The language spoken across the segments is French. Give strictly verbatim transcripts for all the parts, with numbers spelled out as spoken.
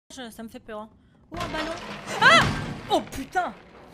Ça me fait peur. Hein. Oh, un ballon. Ah! Oh putain!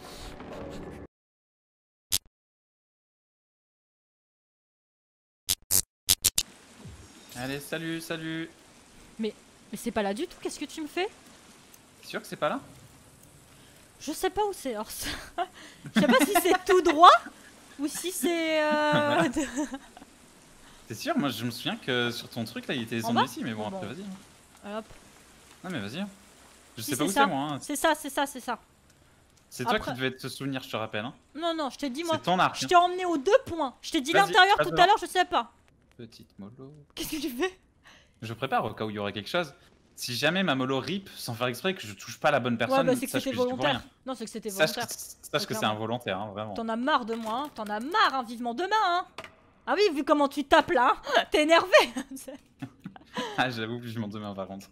Allez, salut, salut. Mais, mais c'est pas là du tout, qu'est-ce que tu me fais? T'es sûr que c'est pas là? Je sais pas où c'est. Alors, je sais pas si c'est tout droit ou si c'est. Euh... T'es sûr? Moi je me souviens que sur ton truc là il était descendu ici, mais bon, bon. après vas-y. Hop. Non mais vas-y. Je Si, sais pas où ça. c'est moi. Hein. C'est ça, c'est ça, c'est ça. C'est toi après... qui devais te souvenir, je te rappelle. Hein. Non, non, je t'ai dit moi. C'est ton arc. Je t'ai emmené aux deux points. Je t'ai dit l'intérieur tout à l'heure, je sais pas. Petite mollo. Qu'est-ce que tu fais? Je prépare au cas où il y aurait quelque chose. Si jamais ma mollo rip sans faire exprès que je touche pas la bonne personne, ouais, bah, c'est que c'était que volontaire. Non, c'est que c'était volontaire. Sache, sache que c'est involontaire, hein, vraiment. T'en as marre de moi, hein. T'en as marre, hein, vivement demain, hein. Ah oui, vu comment tu tapes là, hein. T'es énervé. Ah, j'avoue, vivement demain par contre.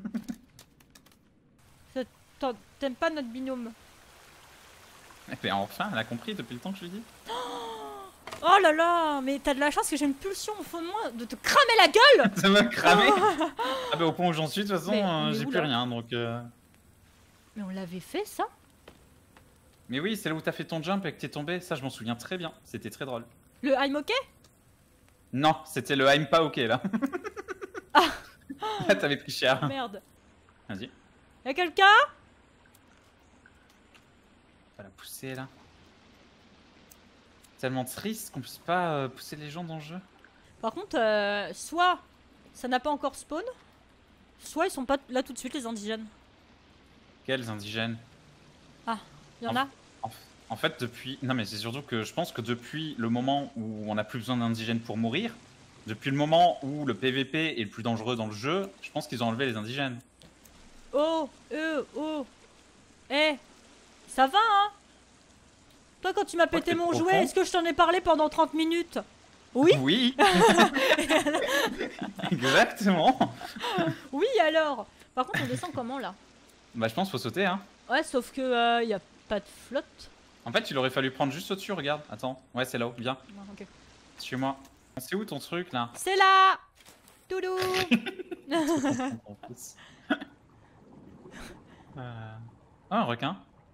T'aimes pas notre binôme? Eh ben enfin, elle a compris depuis le temps que je lui dis. Oh là là, mais t'as de la chance que j'ai une pulsion au fond de moi de te cramer la gueule. Ça m'a cramé. Ah bah au point où j'en suis, de toute façon, euh, j'ai plus là rien, donc... Euh... Mais on l'avait fait, ça? Mais oui, c'est là où t'as fait ton jump et que t'es tombé, ça je m'en souviens très bien, c'était très drôle. Le I'm ok? Non, c'était le I'm pas ok, là. Ah. Là, t'avais pris cher. Merde. Vas-y. Y'a quelqu'un? On va la pousser, là. Tellement triste qu'on puisse pas euh, pousser les gens dans le jeu. Par contre, euh, soit ça n'a pas encore spawn, soit ils sont pas là tout de suite les indigènes. Quels indigènes? Ah, y'en en, a en, en fait, depuis... Non mais c'est surtout que je pense que depuis le moment où on n'a plus besoin d'indigènes pour mourir, depuis le moment où le P V P est le plus dangereux dans le jeu, je pense qu'ils ont enlevé les indigènes. Oh, euh, oh. Eh, ça va, hein? Toi, quand tu m'as pété mon jouet, est-ce que je t'en ai parlé pendant trente minutes? Oui? Oui. Exactement. Oui, alors. Par contre, on descend comment, là? Bah, je pense qu'il faut sauter, hein. Ouais, sauf que euh, y a pas de flotte. En fait, il aurait fallu prendre juste au-dessus, regarde. Attends. Ouais, c'est là-haut, viens. Ah, okay. Suis-moi. C'est où ton truc, là? C'est là. Toulou. euh... Oh, un requin.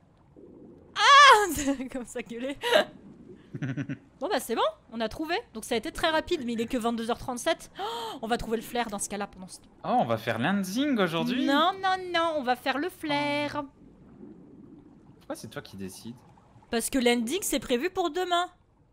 Comme ça gueuler. Bon bah c'est bon, on a trouvé. Donc ça a été très rapide, mais il est que vingt-deux heures trente-sept. Oh, on va trouver le flair dans ce cas-là pendant ce temps. Oh, on va faire landing aujourd'hui. Non, non, non, on va faire le flair. Pourquoi c'est toi qui décides? Parce que landing c'est prévu pour demain.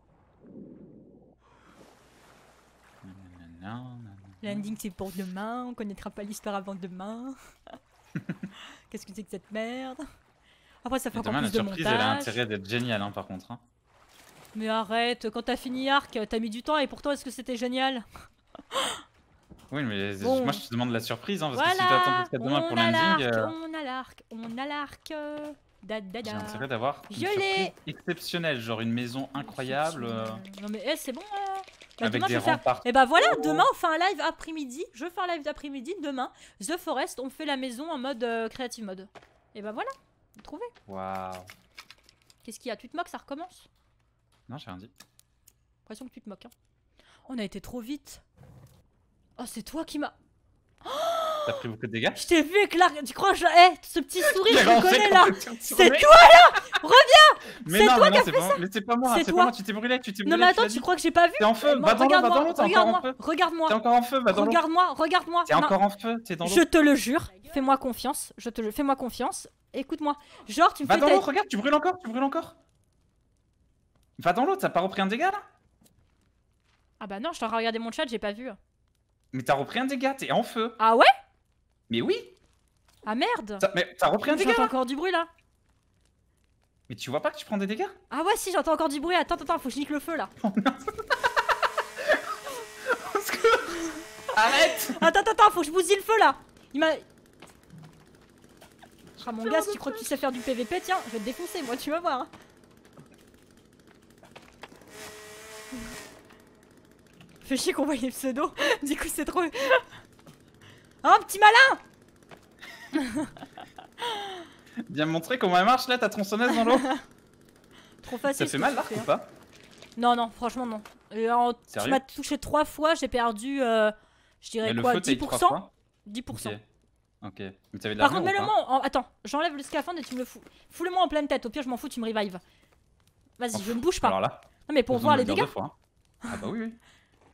Non, non, non. Landing c'est pour demain, on connaîtra pas l'histoire avant demain. Qu'est-ce que c'est que cette merde? Après ça fait encore plus de montage. La surprise elle a intérêt d'être géniale hein, par contre. Hein. Mais arrête, quand t'as fini Arc, t'as mis du temps et pourtant est-ce que c'était génial? Oui mais bon. moi je te demande la surprise hein, parce voilà, que si tu attends jusqu'à demain pour landing... Euh... On a l'arc, on a l'arc, euh... da, da, da. J'ai intérêt d'avoir une Je surprise exceptionnelle, genre une maison incroyable. Euh... Non mais hey, c'est bon euh... bah, avec demain, des je vais remparts. faire... Et bah voilà, demain on fait un live après-midi, je fais un live d'après-midi, demain, The Forest, on fait la maison en mode euh, creative mode. Et bah voilà, trouvé. Waouh. Qu'est-ce qu'il y a? Tu te moques, ça recommence? Non, j'ai rien dit. L'impression que tu te moques. Hein. On a été trop vite. Oh, c'est toi qui m'as... T'as pris beaucoup de dégâts? Je t'ai vu avec l'arc. Tu crois que je... Eh, ce petit sourire, je le connais là. C'est toi là. Reviens. C'est toi qui as fait ça. Mais c'est pas moi, c'est pas moi, tu t'es brûlé, tu t'es brûlé. Non mais attends, tu crois que j'ai pas vu? T'es en feu, va dans l'eau, va dans l'eau, t'es encore en feu. Regarde-moi. T'es encore en feu, va dans l'eau. Regarde-moi, regarde-moi. T'es encore en feu, t'es dans l'eau. Je te le jure, fais-moi confiance, je te le... Fais-moi confiance. Écoute-moi. Genre, tu me fais... Va dans l'eau, regarde, tu brûles encore, tu brûles encore. Va dans l'eau, t'as pas repris un dégât là? Ah bah non, je t'en regardé mon chat, j'ai pas vu. Mais t'as repris un dégât, t'es en feu. Ah ouais? Mais oui. Ah merde. Mais t'as repris un dégât. J'entends encore du bruit là. Mais tu vois pas que tu prends des dégâts? Ah ouais si, j'entends encore du bruit. Attends, attends, faut que je nique le feu là. Oh non. Arrête. Attends, attends, attends, faut que je bousille le feu là. Il m'a... Ah mon gars, si tu crois que tu sais faire du P V P, tiens, je vais te défoncer moi, tu vas voir. Hein. Fais chier qu'on voit les pseudos, du coup c'est trop... Oh petit malin. Viens me montrer comment elle marche là, ta tronçonneuse dans l'eau. Trop facile. Ça fait mal l'arc ou pas? Non, non, franchement non. Et en... Tu m'as touché trois fois, j'ai perdu, euh, je dirais mais quoi, le feu, dix pour cent dix pour cent. Okay. Ok. Mais t'avais de Par l'armure contre, ou mets-le pas? moi en... Attends, j'enlève le scaphandre et tu me le fous. Fous-le-moi en pleine tête, au pire je m'en fous, tu me revives. Vas-y, je ne bouge pas. Alors là, Non mais pour besoin voir de les me le dire dégâts. deux fois, hein. Ah bah oui, oui.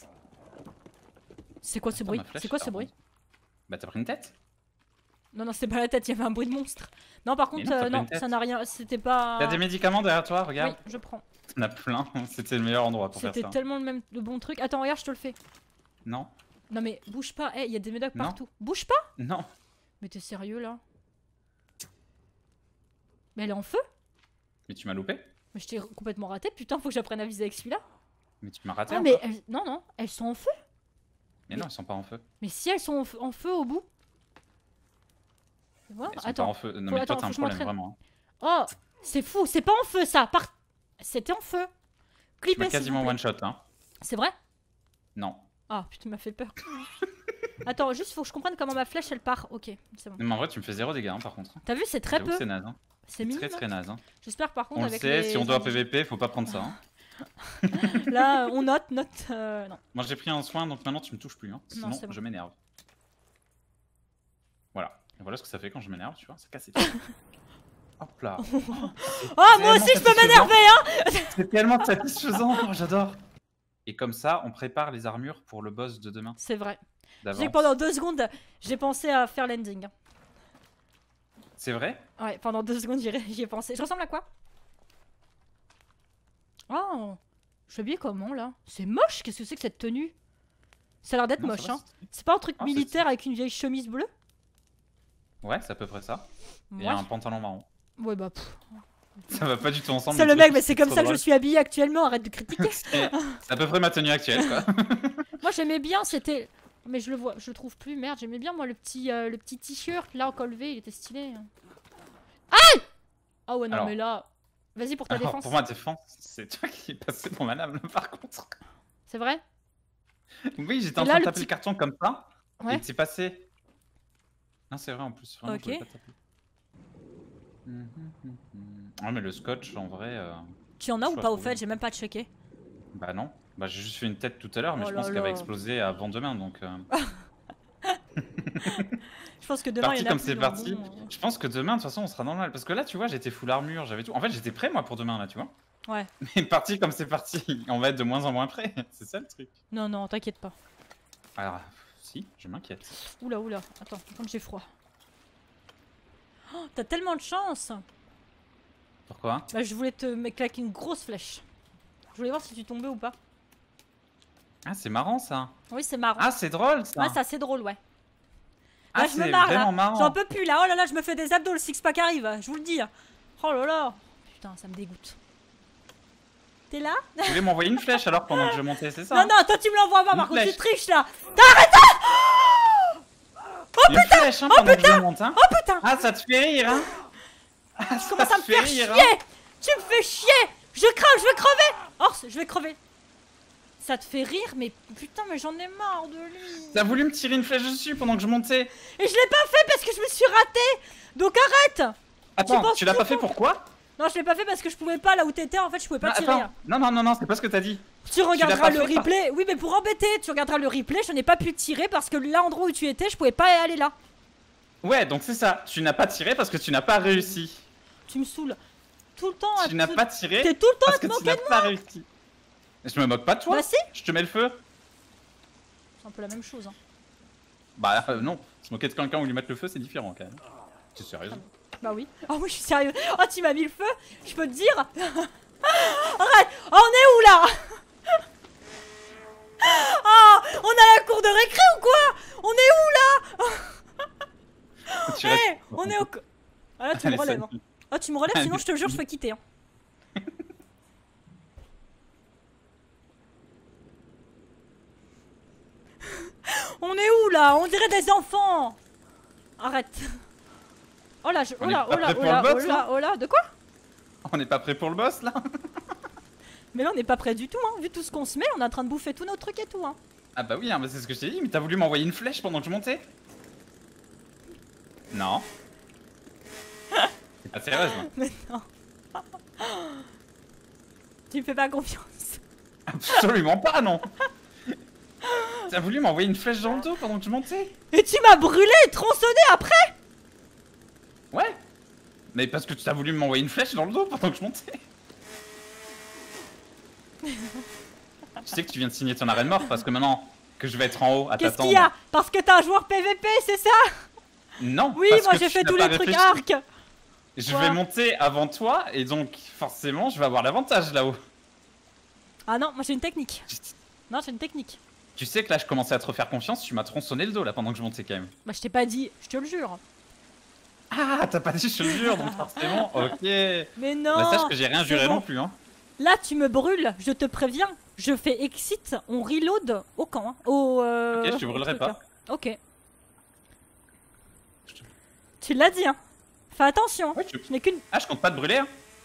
C'est quoi ce Attends, bruit? ma flèche, C'est quoi elle ce bruit? rebondit. Bah t'as pris une tête? Non, non, c'était pas la tête, il y avait un bruit de monstre. Non, par Mais contre, non, t'as euh, pas non, une tête. ça n'a rien, c'était pas... T'as des médicaments derrière toi, Oui, regarde. je prends. T'en as plein, c'était le meilleur endroit pour faire C'était ça. tellement le même le bon truc. Attends, regarde, je te le fais. Non, Non mais bouge pas, eh, il y a des médocs Non. partout. Bouge pas. non. Mais t'es sérieux là? Mais elle est en feu? Mais tu m'as loupé? Mais je t'ai complètement raté, putain, faut que j'apprenne à viser avec celui-là. Mais tu m'as raté Ah encore. mais elles... non, non, elles sont en feu. Mais non, ils sont pas en feu. Mais si elles sont en feu, en feu au bout. Tu vois? Ils sont pas Attends. en feu. Non Faut- mais toi attends, t'as un faut que je problème m'entraîne. vraiment. Oh, c'est fou, c'est pas en feu ça. Par... C'était en feu. Tu Clippez m'as s'il vous quasiment plaît. one shot hein. C'est vrai? Non. Ah putain, tu m'as fait peur. Attends, juste faut que je comprenne comment ma flèche elle part. Ok, c'est bon. Mais en vrai tu me fais zéro dégâts hein, par contre. T'as vu, c'est très J'avoue que peu. C'est naze hein. C'est mignon. Très très naze hein. J'espère par contre On le avec sait, les si on doit indigènes. P V P, faut pas prendre ça hein. Là, on note, note. Euh, non. Moi j'ai pris un soin donc maintenant tu me touches plus hein. Sinon c'est bon. je m'énerve. Voilà. Et voilà ce que ça fait quand je m'énerve, tu vois, ça casse les trucs. Hop là. Oh, moi aussi je peux m'énerver hein. C'est tellement satisfaisant, oh, j'adore. Et comme ça, on prépare les armures pour le boss de demain. C'est vrai. d'avance. J'ai que pendant deux secondes, j'ai pensé à faire l'ending. C'est vrai? Ouais, pendant deux secondes, j'y j'y ai pensé. Je ressemble à quoi? Oh, je suis habillée comment là? C'est moche, qu'est-ce que c'est que cette tenue? Ça a l'air d'être Non, moche, ça va, hein. c'est- C'est pas un truc Ah, c'est militaire avec une vieille chemise bleue? Ouais, c'est à peu près ça. Et Ouais. un pantalon marron. Ouais, bah. pff. Ça va pas du tout ensemble. C'est mais le tu vois, mec, mais c'est comme trop ça que je drôle. suis habillée actuellement, arrête de critiquer. C'est c'est à peu près ma tenue actuelle, quoi. Moi j'aimais bien, c'était. Mais je le vois, je le trouve plus, merde, j'aimais bien moi le petit euh, le petit t-shirt là en col V, il était stylé. Aïe! Ah ouais, non, Alors. mais là. Vas-y pour ta Alors, défense. pour ma défense, c'est toi qui es passé dans ma lame, par contre. C'est vrai? Oui, j'étais en Et là, train de le taper petit- le carton comme ça. Ouais. Et c'est passé. Non, c'est vrai en plus. Vraiment, Ok. je voulais pas taper. Mhm, mhm, mhm. Ah, mais le scotch, en vrai. euh, Tu en as ou Choix pas au trouvé. fait? J'ai même pas checké. Bah non. Bah j'ai juste fait une tête tout à l'heure, mais Oh je là pense qu'elle va là. exploser avant demain, donc. euh, Je pense que demain il Parti y en a comme plus c'est dans parti. le bon, euh. Je pense que demain, de toute façon, on sera dans le mal. Parce que là, tu vois, j'étais full armure, j'avais tout. En fait, j'étais prêt moi pour demain, là, tu vois. Ouais. Mais parti comme c'est parti, on va être de moins en moins prêt. C'est ça le truc. Non, non, t'inquiète pas. Alors, si, je m'inquiète. Oula, oula. Attends, quand j'ai froid. Oh, t'as tellement de chance. Pourquoi? Bah, je voulais te me claquer une grosse flèche. Je voulais voir si tu tombais ou pas. Ah, c'est marrant ça. Oui, c'est marrant. Ah, c'est drôle ça. Ouais, c'est assez drôle, ouais. Ah, Là, je me c'est marre, là. vraiment marrant. J'en peux plus, là. Oh là là, je me fais des abdos, le six-pack arrive. Je vous le dis. Oh là là. Putain, ça me dégoûte. T'es là? Tu voulais m'envoyer une flèche alors pendant que je montais, c'est ça? Non, non, toi, tu me l'envoies pas. Une Par contre, tu flèche. triches, là. Une flèche, hein, pendant que je monte, hein. Oh putain. Ah, ça te fait rire, hein. Ah, Comment ça me te fait fait chier? rire, hein. Tu me fais chier. Je crame, je vais crever. Oh, je vais crever. Ça te fait rire, mais putain, mais j'en ai marre de lui. T'as voulu me tirer une flèche dessus pendant que je montais. Et je l'ai pas fait parce que je me suis ratée. Donc arrête. Attends, penses tu l'as tout pas fait pour- pourquoi? Non, je l'ai pas fait parce que je pouvais pas là où t'étais. En fait, je pouvais pas Non, tirer. attends. Non, non, non, non, c'est pas ce que t'as dit. Tu regarderas pas le fait par- replay. Oui, mais pour embêter, tu regarderas le replay. Je n'ai pas pu tirer parce que l'endroit où tu étais, je pouvais pas aller là. Ouais, donc c'est ça. Tu n'as pas tiré parce que tu n'as pas réussi. Tu me saoules. Tout le temps. à Tu n'as te- pas tiré T'es tout le temps à parce te que tu moquer n'as de pas réussi. Je me moque pas de toi. Bah si. Je te mets le feu. C'est un peu la même chose. Hein. Bah euh, non, se moquer de quelqu'un ou lui mettre le feu, c'est différent quand même. T'es sérieuse? Bah oui. Oh oui, je suis sérieux. Oh, tu m'as mis le feu. Je peux te dire. Arrête. Oh, on est où là? Oh, on a la cour de récré ou quoi? On est où là? Tu Eh, restes- on est au. co- Ah là, tu Allez, me relèves. salut. Hein. Ah, tu me relèves, sinon je te jure, je fais quitter. Hein. On est où là? On dirait des enfants. Arrête. Oh là, je... oh On est là, pas oh là, prêt oh pour là, le oh boss, là, oh là, de quoi? On n'est pas prêt pour le boss là? Mais là, on n'est pas prêt du tout, hein. Vu tout ce qu'on se met, on est en train de bouffer tous nos trucs et tout, hein. Ah bah oui, hein, bah c'est ce que je t'ai dit, mais t'as voulu m'envoyer une flèche pendant que je montais? Non. T'es pas sérieuse là? Mais non. Tu me fais pas confiance. Absolument pas, non. t'as voulu m'envoyer une flèche dans le dos pendant que je montais. Et tu m'as brûlé et tronçonné après. Ouais. Mais parce que tu as voulu m'envoyer une flèche dans le dos pendant que je montais. Tu sais que tu viens de signer ton arrêt de mort parce que maintenant que je vais être en haut à Qu'est-ce t'attendre. qu'il y a? Parce que t'es un joueur P V P, c'est ça? Non. Oui, parce moi que j'ai tu fait n'as tous pas les trucs réfléchi. arc. Je Quoi? vais monter avant toi et donc forcément je vais avoir l'avantage là-haut. Ah non, moi j'ai une technique. Non, j'ai une technique. Tu sais que là je commençais à te refaire confiance, tu m'as tronçonné le dos là pendant que je montais quand même. Bah je t'ai pas dit, je te le jure. Ah, t'as pas dit je te le jure donc forcément, ok. Mais non. Bah sache que j'ai rien c'est juré bon. non plus hein. Là tu me brûles, je te préviens. Je fais exit, on reload au camp. Hein. Au, euh, Ok, je te au brûlerai truc, pas. hein. Ok. Tu l'as dit hein. Fais attention. Ouais, tu... Je n'ai qu'une... Ah, je compte pas te brûler hein.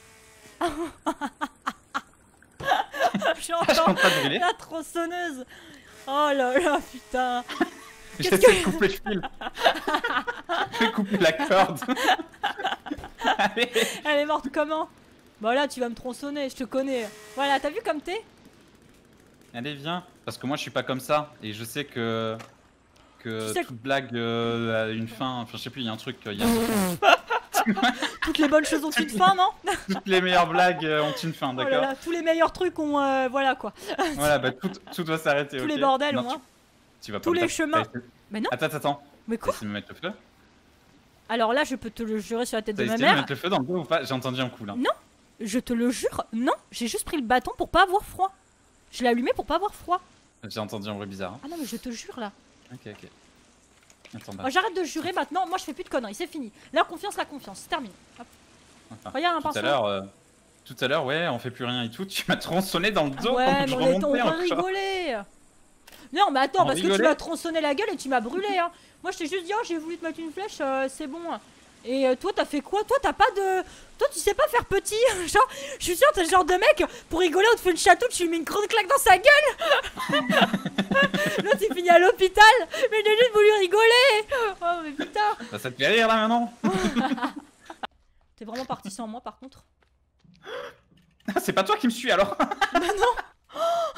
J'entends Ah, je compte pas te brûler. la tronçonneuse. Oh là là, putain. J'essaie que- de couper le fil. Je vais couper la corde. Allez. Elle est morte comment? Bah là, tu vas me tronçonner, je te connais. Voilà, t'as vu comme t'es? Allez, viens. Parce que moi je suis pas comme ça. Et je sais que. Que Tu sais toute blague euh, a une fin. Enfin, je sais plus, il y a un truc. Il y a un truc- Toutes les bonnes choses ont une fin, non? Toutes les meilleures blagues euh, ont une fin, Oh là d'accord? là, tous les meilleurs trucs ont... euh, voilà quoi. Voilà, bah tout, tout doit s'arrêter. Tous ok. les bordels Non, ont... tu, hein. tu vas pas Tous me les taper. chemins. T'as essayé- Mais non. Attends, attends, attends. Mais T'as quoi? essayé de me mettre le feu? Alors là, je peux te le jurer sur la tête T'as de ma essayé de me mère. mettre le feu dans le dos ou pas? J'ai entendu un coup là. Non. Je te le jure, non. J'ai juste pris le bâton pour pas avoir froid. Je l'ai allumé pour pas avoir froid. J'ai entendu un bruit bizarre. hein. Ah non, mais je te jure là. Ok, ok. Attends, bah. Oh, j'arrête de jurer maintenant. Moi, je fais plus de conneries. C'est fini. La confiance, la confiance. C'est terminé. Hop. Enfin, Regarde un tout à pinceau. l'heure, euh, tout à l'heure, ouais, on fait plus rien et tout. Tu m'as tronçonné dans le dos pendant Ouais, que je mais on, est, on remontais va encore. rigoler. Non, mais attends, On parce que tu rigolait m'as tronçonné la gueule et tu m'as brûlé. Hein. Moi, je t'ai juste dit, oh, j'ai voulu te mettre une flèche, euh, c'est bon. Et euh, toi, t'as fait quoi? Toi, t'as pas de. Toi, tu sais pas faire petit. Genre, je suis sûr, t'es le genre de mec, pour rigoler, on te fait une chatouille, tu lui mets une grande claque dans sa gueule. L'autre, il finit à l'hôpital. Mais j'ai juste voulu rigoler. Oh, mais putain. Bah, ça te fait rire là maintenant? T'es vraiment parti sans moi, par contre. C'est pas toi qui me suis alors? Bah non.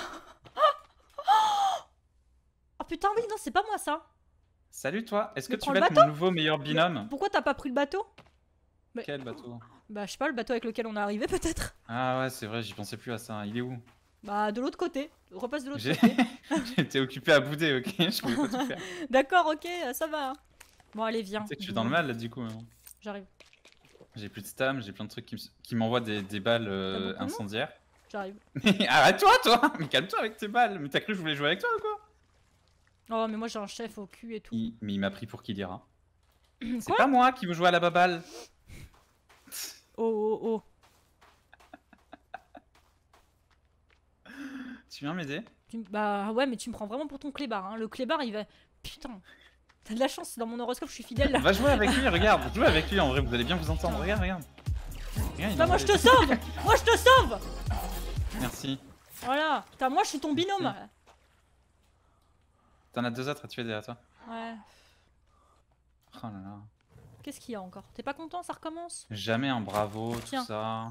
Oh putain, oui, non, c'est pas moi ça. Salut toi, est-ce que Mais tu prends vas le être mon nouveau meilleur binôme? Pourquoi t'as pas pris le bateau? Mais- Quel bateau? Bah, je sais pas, le bateau avec lequel on est arrivé, peut-être. Ah ouais, c'est vrai, j'y pensais plus à ça. Il est où? Bah, de l'autre côté. Repasse de l'autre J'ai côté. J'étais occupé à bouder, ok? Je pouvais pas tout faire. D'accord, ok, ça va. hein. Bon, allez, viens. Tu sais que je suis dans le mal là du coup. hein. J'arrive, J'ai plus de stam, j'ai plein de trucs qui me- qui m'envoient des, des balles euh, T'as beaucoup de incendiaires. j'arrive. Mais arrête-toi toi! Mais calme-toi avec tes balles! Mais t'as cru que je voulais jouer avec toi ou quoi? Oh, mais moi j'ai un chef au cul et tout. Il- Mais il m'a pris pour qui dira. C'est Quoi? pas moi qui veux jouer à la baballe! Oh, oh, oh. Tu viens m'aider? Tu m- Bah, ouais, mais tu me prends vraiment pour ton clébard. Hein. Le clébard, il va. Putain. T'as de la chance, dans mon horoscope, je suis fidèle là. Va jouer avec lui, regarde! Jouez avec lui en vrai, vous allez bien vous entendre. Regarde, regarde! Regarde, il Bah, moi envoie je des- te sauve! Moi je te sauve! Merci. Voilà. Putain, moi je suis ton binôme. Merci. T'en as deux autres à tuer derrière toi. Ouais. Oh là là. Qu'est-ce qu'il y a encore? T'es pas content, ça recommence? Jamais un bravo, Tiens. tout ça.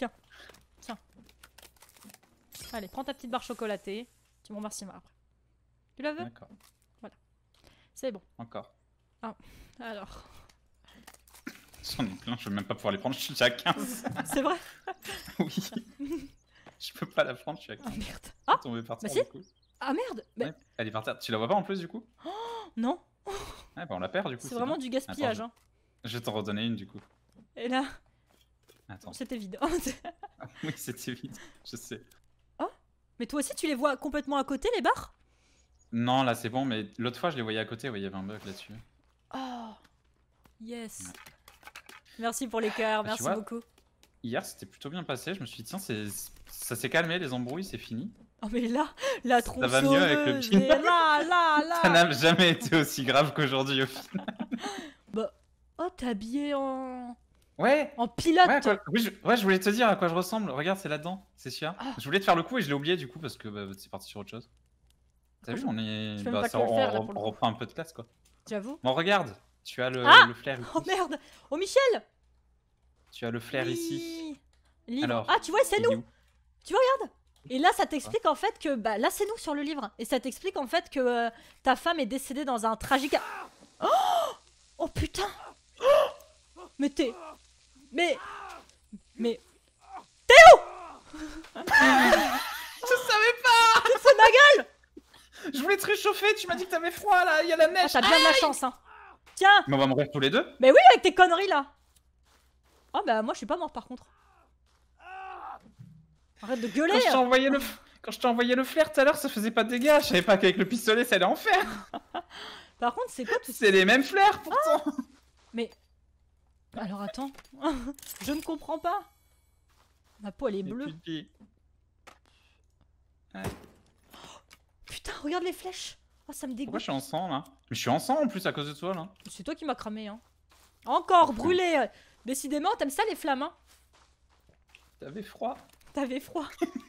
Allez, prends ta petite barre chocolatée. Tu me remercieras après. Tu la veux? D'accord. C'est bon. Encore. Alors. J'en ai plein, je vais même pas pouvoir les prendre, je suis déjà à quinze. C'est vrai? Oui. Je peux pas la prendre, je suis à Ah quinze. merde. Elle Ah! est tombée par bah terre si. du coup. Ah merde! Mais Ouais, elle est par terre. Tu la vois pas en plus du coup? non, Ouais, bah on la perd du coup. c'est vraiment bien. du gaspillage. Attends, Hein. Je vais t'en redonner une du coup. Et là, Attends. c'était vide. Oui, c'était vite, je sais. Mais toi aussi, tu les vois complètement à côté, les barres? Non, là c'est bon, mais l'autre fois je les voyais à côté, ouais, il y avait un bug là-dessus. Oh, yes. Merci pour les cœurs, Bah, tu merci vois, beaucoup. Hier c'était plutôt bien passé, je me suis dit tiens, c'est... ça s'est calmé, les embrouilles, c'est fini. Oh mais là, la Ça va mieux avec le tronçonneuse, pin. et là, là, là. Ça n'a jamais été aussi grave qu'aujourd'hui au final. Bah, oh, t'es habillé en... Ouais, en pilote. ouais, quoi. Oui, je... ouais, je voulais te dire à quoi je ressemble. Regarde, c'est là-dedans, c'est celui-là. Ah. Je voulais te faire le coup et je l'ai oublié du coup parce que bah, c'est parti sur autre chose. T'as Oh, vu, je- on est. je peux même Bah, pas ça, te le on, faire, là, on- pour le on coup. reprend un peu de classe quoi. J'avoue. Bon, regarde, tu as le, Ah le flair ici. Oh merde. Oh Michel. Tu as le flair ici. Oui. Livre. Alors, Ah, tu vois, c'est il est nous. où? Tu vois, regarde. Et là, ça t'explique en fait que. Bah là, c'est nous sur le livre. Et ça t'explique en fait que euh, ta femme est décédée dans un tragique. Oh, oh putain. Mais t'es. Mais. Mais. Je savais pas. C'est ma gueule. Je voulais te réchauffer, tu m'as dit que t'avais froid là, il y a la Ah, neige. t'as bien de la chance, hein. Tiens. Mais on va mourir tous les deux. Mais oui, avec tes conneries là. Oh bah moi je suis pas mort par contre. Arrête de gueuler. Quand je t'ai envoyé le, quand je t'ai envoyé le flair tout à l'heure, ça faisait pas de dégâts. Je savais pas qu'avec le pistolet, ça allait en faire. Par contre, c'est quoi tout ça? C'est les mêmes flairs pourtant. Ah. Mais alors attends, je ne comprends pas. Ma peau elle est bleue. Pipi. Ouais. Putain, regarde les flèches. Oh, ça me Pourquoi dégoûte. je suis en sang là? Mais je suis en sang en plus à cause de toi là. C'est toi qui m'as cramé, hein. Encore brûlé. Décidément, t'aimes ça les flammes, hein? T'avais froid. T'avais froid.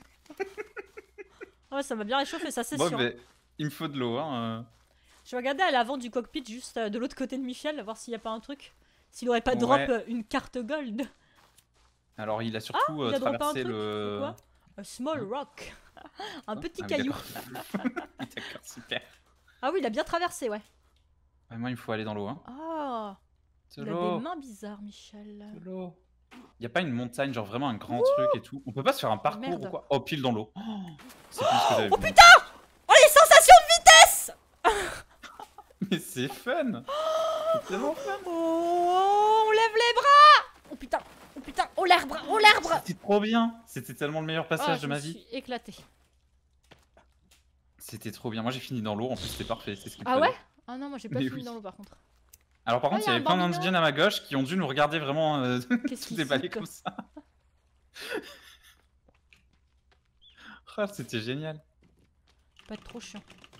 Ouais, ça m'a bien réchauffé, ça c'est Bon, sûr. mais il me faut de l'eau, hein. euh. Je vais regarder à l'avant du cockpit, juste euh, de l'autre côté de Michel, voir s'il n'y a pas un truc. S'il aurait pas drop Ouais. euh, une carte gold. Alors il a surtout Ah, il euh, a droppé un traversé truc, le. Quoi A small rock. Un petit Ah oui, caillou. d'accord. D'accord, super. Ah oui, il a bien traversé, ouais. Ouais, moi il me faut aller dans l'eau, hein. Ah, De il a l'eau. des mains bizarres, Michel. De l'eau. Y a pas une montagne, genre vraiment un grand truc et tout. On peut pas se faire un parcours Merde. ou quoi? Oh, pile dans l'eau. Oh, c'est plus ce que j'avais Oh vu. putain! Oh les sensations de vitesse! Mais c'est fun! C'est tellement fun! Oh, on lève les bras! Oh putain! Oh putain! Oh l'arbre! Oh l'arbre! C'était trop bien! C'était tellement le meilleur Ah, passage je de ma me vie. suis éclaté. C'était trop bien. Moi j'ai fini dans l'eau, en plus c'était parfait. C'est ce qu'il Ah fallait. ouais? Ah non, moi j'ai pas Mais fini oui. dans l'eau par contre. Alors par Oh, contre, y il a y un avait plein bambino. d'indigènes à ma gauche qui ont dû nous regarder vraiment euh, Qu'est-ce tout qu'il déballé fout comme ça. Oh, c'était génial. Pas être trop chiant.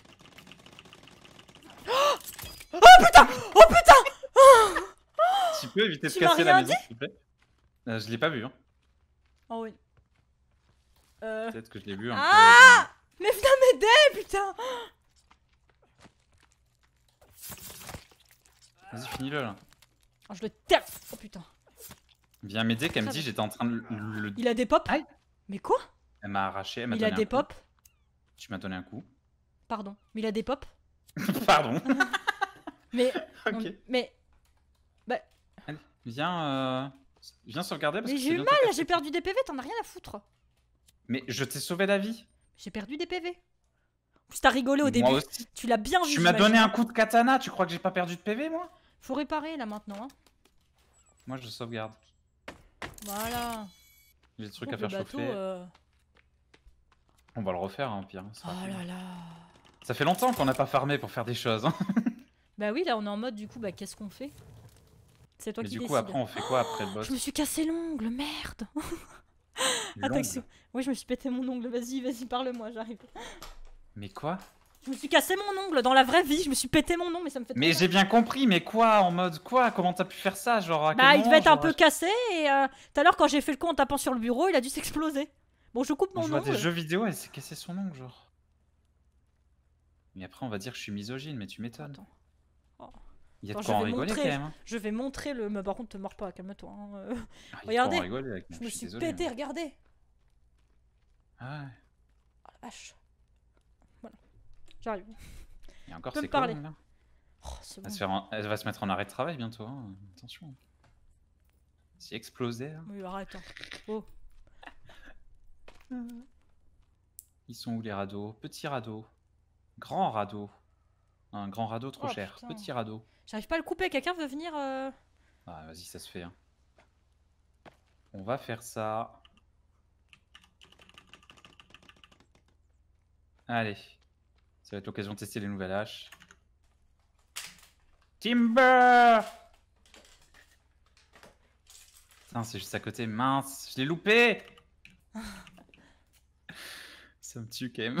Oh putain! Oh putain! Tu peux éviter de Tu m'as casser rien la maison, dit s'il te plaît? Euh, je l'ai pas vu, hein. Oh oui. Euh... Peut-être que je l'ai vu un Ah! Mais viens m'aider, putain! peu. Vas-y, finis-le là. Oh, je le tape! Oh putain. Viens m'aider, qu'elle me Ça dit va. j'étais en train de le. le- Il a des pops? Aïe. Mais quoi? Elle m'a arraché, elle m'a Il a donné des un coup. pops? Tu m'as donné un coup. Pardon. Mais il a des pops? Pardon. Mais... Ok. on- Mais... Allez, viens, euh... viens sauvegarder parce Mais que j'ai c'est eu bientôt mal, cassé. j'ai perdu des P V, t'en as rien à foutre. Mais je t'ai sauvé la vie. J'ai perdu des P V. En plus, t'as rigolé au début. Moi aussi. Tu l'as bien vu. Tu m'as j'imagine. donné un coup de katana, tu crois que j'ai pas perdu de P V moi? Faut réparer là maintenant. Hein. Moi je sauvegarde. Voilà. J'ai des trucs Oh, à faire le bateau, chauffer. euh, On va le refaire hein, au pire. Ça, Oh là là. ça fait longtemps qu'on n'a pas farmé pour faire des choses. Hein. Bah oui, là on est en mode du coup, bah qu'est-ce qu'on fait? C'est toi Mais qui du coup décides. après on fait quoi après le boss? Je me suis cassé l'ongle, merde. L'ongle. Attention. Oui, je me suis pété mon ongle. Vas-y, vas-y, parle-moi, j'arrive. Mais quoi? Je me suis cassé mon ongle dans la vraie vie. Je me suis pété mon ongle, mais ça me fait. trop Mais mal. j'ai bien compris, mais quoi? En mode quoi? Comment t'as pu faire ça? Genre à quel Bah, il moment, devait être un genre, peu cassé et euh, tout à l'heure quand j'ai fait le con en tapant sur le bureau, il a dû s'exploser. Bon, je coupe On mon joue à des ongle. jeux vidéo, elle s'est cassé son ongle, genre. Mais après, on va dire que je suis misogyne, mais tu m'étonnes. Attends. Oh. Il y a de Attends, quoi en je vais rigoler montrer, quand même. Hein. Je vais montrer le. Mais par contre, te mords pas, calme-toi. Hein. euh. Ah, il y a de quoi Regardez. en rigoler avec moi, Je me suis suis désolé, pété, mais- regardez. Ah ouais. Oh la vache. Voilà. J'arrive. Et encore, peux c'est me quoi parler. l'ongle, là Oh, c'est elle, bon. va se faire en- elle va se mettre en arrêt de travail bientôt. Hein. Attention. Si explosé. Hein. Oui, arrête. Hein. Oh. Ils sont où les radeaux? Petit radeau. Grand radeau. Un grand radeau trop Oh, cher. putain. Petit radeau. J'arrive pas à le couper. Quelqu'un veut venir euh... Ah, vas-y, ça se fait. Hein. On va faire ça. Allez. Ça va être l'occasion de tester les nouvelles haches. Timber! Putain, c'est juste à côté. Mince, je l'ai loupé! Ça me tue quand même.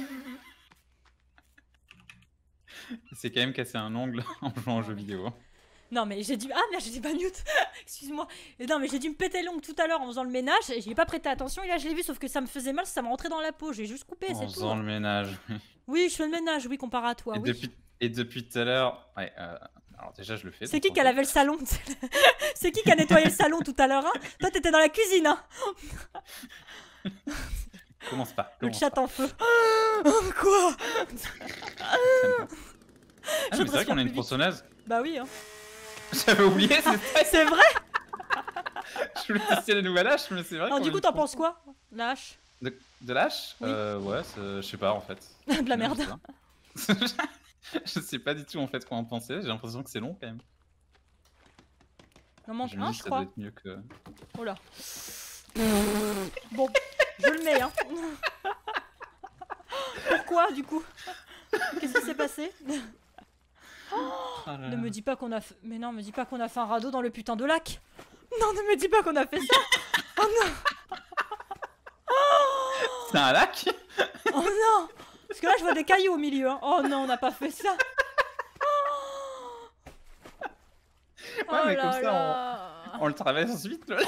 C'est quand même cassé un ongle en jouant aux jeux vidéo. Non, mais j'ai dû. Ah merde, j'ai dit pas mute. Excuse-moi. Et non, mais j'ai dû me péter l'ongle tout à l'heure en faisant le ménage. Et j'y ai pas prêté attention. Et là, je l'ai vu, sauf que ça me faisait mal. Ça m'a rentré dans la peau. J'ai juste coupé, En c'est tout. faisant le ménage. Oui, je fais le ménage, oui, comparé à toi. et, Oui. depuis, et depuis tout à l'heure. Ouais, euh, alors déjà, je le fais. C'est donc qui on qui a va- lavé le salon? C'est qui qui a nettoyé le salon tout à l'heure hein? Toi, t'étais dans la cuisine, hein? Commence pas. Le Commence chat pas. en feu. Quoi? Ah, mais c'est vrai qu'on a une tronçonneuse. Bah oui, hein. J'avais oublié, c'est vrai. C'est vrai. Je voulais tester la nouvelle hache, mais c'est vrai. Alors qu'on du a coup, une t'en tronçonneuse. penses quoi? La hache? De, de l'hache Oui. euh, Ouais, je sais pas en fait. De la merde. Je sais pas. Je sais pas du tout en fait quoi en penser, j'ai l'impression que c'est long quand même. Il en manque Je me un, dis je que ça doit crois. être mieux que... Oh là. Bon, je le mets, hein. Pourquoi, du coup? Qu'est-ce qui s'est passé? Oh là Ne là. me dis pas qu'on a fait... Mais non, me dis pas qu'on a fait un radeau dans le putain de lac. Non, ne me dis pas qu'on a fait ça. Oh non. C'est un lac? Oh non. Parce que là, je vois des cailloux au milieu. Hein. Oh non, on n'a pas fait ça. Oh Ouais, mais là comme ça, là. On le traverse vite le lac.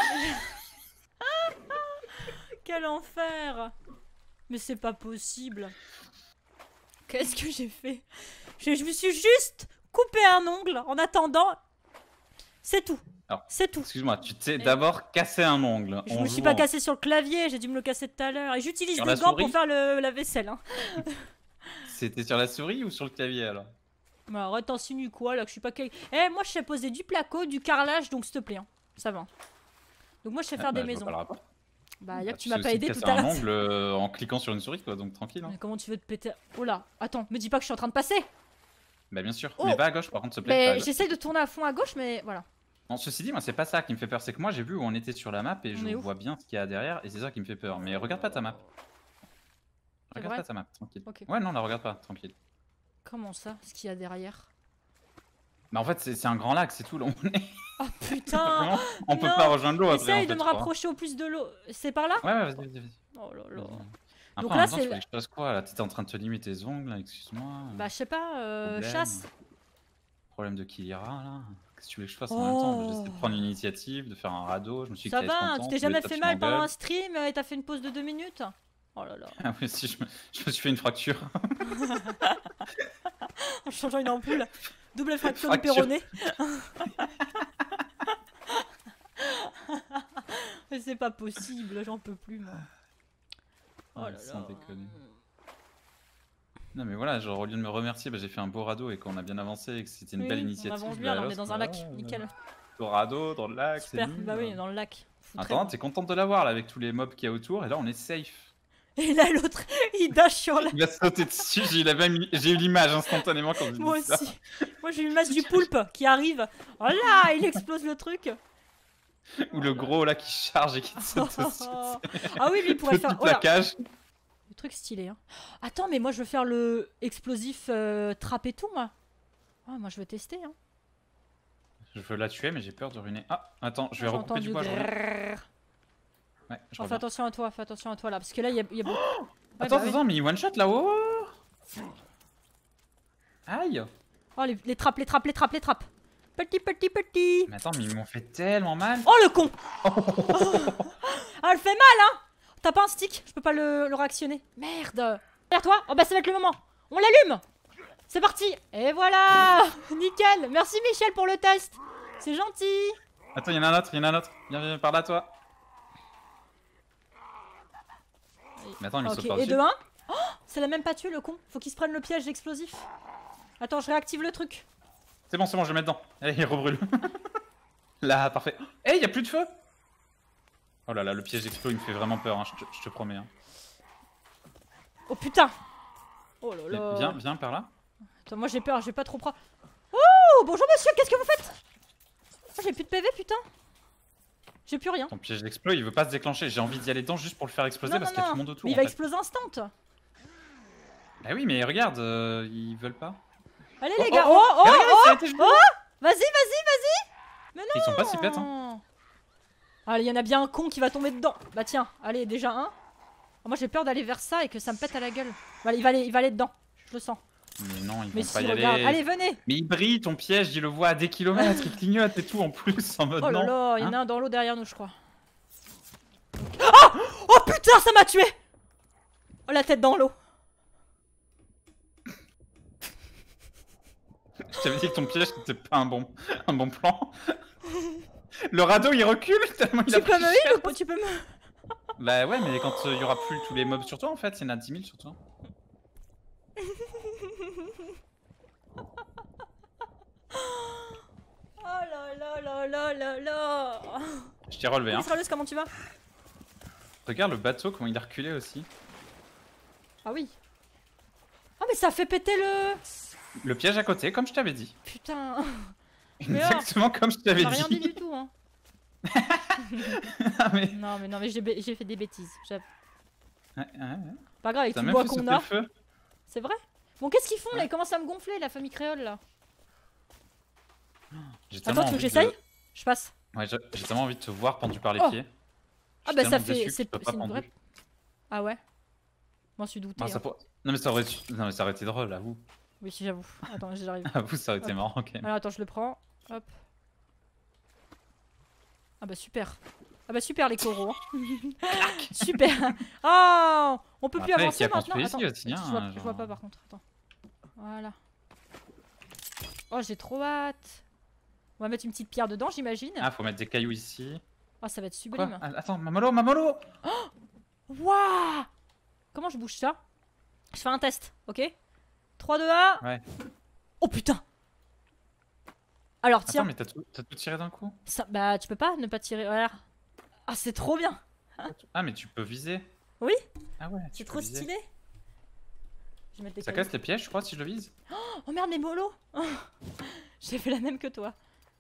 Quel enfer. Mais c'est pas possible. Qu'est-ce que j'ai fait? je, je me suis juste coupé un ongle en attendant. C'est tout. C'est tout. Excuse-moi, tu t'es d'abord cassé un ongle. Je en me suis jouant. pas cassé sur le clavier, j'ai dû me le casser tout à l'heure. Et j'utilise Sur des la gants souris pour faire le, la vaisselle. Hein. C'était sur la souris ou sur le clavier alors? Bah, arrête, t'insinues quoi là que je suis pas. Eh, moi je sais poser du placo, du carrelage, donc s'il te plaît. Hein. Ça va. Donc moi je sais faire Ah, bah, des je vois maisons. pas le rapport. Bah, y'a Bah, que tu tu m'as sais pas aussi aidé casser tout à un l'heure. ongle euh, en cliquant sur une souris quoi, donc tranquille. Hein. Mais comment tu veux te péter? Oh là, attends, me dis pas que je suis en train de passer. Bah bien sûr, Oh. mais va à gauche par contre, s'il te plaît. va à Mais gauche. j'essaye de tourner à fond à gauche, mais voilà. Non, ceci dit, moi c'est pas ça qui me fait peur, c'est que moi j'ai vu où on était sur la map et On je est où? vois bien ce qu'il y a derrière et c'est ça qui me fait peur. Mais regarde pas ta map. C'est Regarde vrai? pas ta map, tranquille. Ok. Ouais, non, la regarde pas, tranquille. Comment ça? Ce qu'il y a derrière? Bah en fait, c'est c'est un grand lac, c'est tout. Là, on est... Oh putain! Vraiment, on peut non. pas rejoindre l'eau après. en Essaye fait, de me je crois. rapprocher au plus de l'eau. C'est par là? Ouais, ouais, vas-y, vas-y, vas-y. Oh là là. Vas-y. Donc Après, là, en même temps, c'est tu voulais que je fasse quoi là? T'étais en train de te limer tes ongles, là, excuse-moi. Bah, je sais pas, euh, Problème. chasse. Problème de Kilira là. Qu'est-ce que tu voulais que je fasse en même temps? J'essaie de Oh. prendre une initiative, de faire un radeau. Je me suis dit Ça que t'allais être va, content, tu t'es voulais jamais te fait taper mal sur pendant la un gueule. stream et t'as fait une pause de deux minutes? Oh là là. Ah oui, si, je me, je me suis fait une fracture. En changeant une ampoule. Double fracture du Fracture. péroné. Mais c'est pas possible, j'en peux plus moi. Oh Ouais, là sans là. déconner. Non mais voilà, genre au lieu de me remercier, bah, j'ai fait un beau radeau et qu'on a bien avancé et que c'était une Oui, belle on initiative. avance bah, bien, là, on là, est dans c'est- un lac, ouais, nickel. Au radeau, dans le lac, c'est Super, nul. bah oui, dans le lac. Foutraque. Attends, t'es contente de l'avoir là avec tous les mobs qu'il y a autour et là on est safe. Et là l'autre, il dash sur la... Il va sauter dessus, j'ai eu la même- j'ai eu l'image instantanément quand je Moi dis ça. aussi. Moi j'ai une masse du poulpe qui arrive. Oh là, il explose le truc. Ou le gros là qui charge et qui te saute dessus. Ah oui, lui il pourrait Toute faire... Oh la là, cage. le truc stylé. Hein. Attends, mais moi je veux faire le explosif euh, trap et tout, moi. Ah, moi je veux tester. Hein. Je veux la tuer mais j'ai peur de ruiner. Ah, attends, je vais J'ai recouper du entendu bois. Je reviens. grrrr. Ouais, je Oh, fais reviens. attention à toi, fais attention à toi là, parce que là il y a, il y a beaucoup. Ouais, Attends, bah oui. attends, mais il one shot là-haut. Aïe. Oh les, les trappes, les trappes, les trappes, les trappes. Petit, petit, petit. Mais attends, mais ils m'ont fait tellement mal. Oh le con. Ah, elle fait mal hein. T'as pas un stick? Je peux pas le, le réactionner. Merde. Derrière toi. Oh bah ça va être le moment. On l'allume. C'est parti. Et voilà. Nickel. Merci Michel pour le test. C'est gentil. Attends, il y en a un autre, il y en a un autre. Viens, viens par là, toi. Mais attends, il me Ok, saute par et dessus. de un. Oh, ça l'a même pas tué le con. Faut qu'il se prenne le piège explosif. Attends, je réactive le truc. C'est bon, c'est bon, je vais mettre dedans. Allez, il rebrûle. Là, parfait. Eh, il y a plus de feu. Oh là là, le piège d'explos, il me fait vraiment peur, hein, je, te, je te promets. Hein. Oh putain. Oh là Mais là. Viens, viens par là. Attends, moi j'ai peur, j'ai pas trop peur. Oh, bonjour monsieur, qu'est-ce que vous faites? Oh, j'ai plus de P V, putain. J'ai plus rien. Ton piège d'explos, il veut pas se déclencher. J'ai envie d'y aller dedans juste pour le faire exploser Non, parce non, qu'il y a non. tout le monde autour. Mais il en va fait. exploser instant. Bah oui, mais regarde, euh, ils veulent pas. Allez Oh, les gars, oh, oh, oh, mais regarde, oh, ça a été joué. oh. Vas-y, vas-y, vas-y. Mais non. Ils sont pas si bêtes, hein. Allez, il y en a bien un con qui va tomber dedans. Bah tiens, allez, déjà un. Oh, moi j'ai peur d'aller vers ça et que ça me pète à la gueule. Bah, il va aller, il va aller dedans. Je le sens. Mais non, ils vont Mais pas si, y regarde. aller. Allez, venez. Mais il brille, ton piège, il le voit à des kilomètres, il clignote et tout en plus, en mode Oh là non. là, il y en Hein a un dans l'eau derrière nous, je crois. Ah! Oh putain, ça m'a tué! Oh, la tête dans l'eau. Je t'avais dit que ton piège c'était pas un bon, un bon plan. Le radeau il recule tellement il a Tu peux pris me cher. oui, tu peux me... Bah ouais, mais quand il y aura plus tous les mobs sur toi, en fait, il y en a dix mille sur toi. Oh là là là là là là. Je t'ai relevé, hein. Israelos, comment tu vas? Regarde le bateau, comment il a reculé aussi. Ah oui. Ah mais ça fait péter le... Le piège à côté, comme je t'avais dit. Putain. Exactement comme je t'avais T'as rien dit dit. du tout, hein. Ah, mais... Non mais non mais j'ai bé- j'ai fait des bêtises. J'ai- Ouais, ouais, ouais. Pas grave, avec T'as tout le même bois fait qu'on sauter a. le feu. C'est vrai? Bon, qu'est-ce qu'ils font là? Ouais. Ils commencent à me gonfler, la famille créole là. J'ai tellement Attends, tu veux que envie j'essaye? de- Je passe. Ouais, j'ai j'ai tellement envie de te voir pendu par les Oh. pieds. Ah Je bah suis ça tellement fait... déçu que C'est tu sois c'est pas une pendu. vraie... Ah ouais? M'en suis douté. Non, ça hein. pour- non, mais ça aurait... non mais ça aurait été drôle, avoue. Oui, si j'avoue. Attends, j'arrive. Avoue, ça aurait été Hop. marrant quand même. Alors attends, je le prends. Hop. Ah bah super. Ah bah super les coraux. hein. Super. Oh, on peut Bon, plus après, avancer qui a maintenant. construit Attends, ici aussi, je, hein, vois, je genre. vois pas par contre. Attends. Voilà. Oh, j'ai trop hâte. On va mettre une petite pierre dedans, j'imagine. Ah, faut mettre des cailloux ici. Oh, ça va être Quoi? sublime. Ah, attends, Mamolo, Mamolo! Waouh! Comment je bouge ça? Je fais un test, ok? trois, deux, un. Ouais. Oh putain! Alors tiens, Attends, mais t'as tout, t'as tout tiré d'un coup? ça, bah tu peux pas ne pas tirer. Voilà. Ah, c'est trop bien! Ah, mais tu peux viser. Oui? Ah ouais, tu C'est peux trop viser. stylé! Je vais mettre des Ça cailloux. casse les pièges, je crois, si je le vise. Oh merde, mes molos! J'ai fait la même que toi.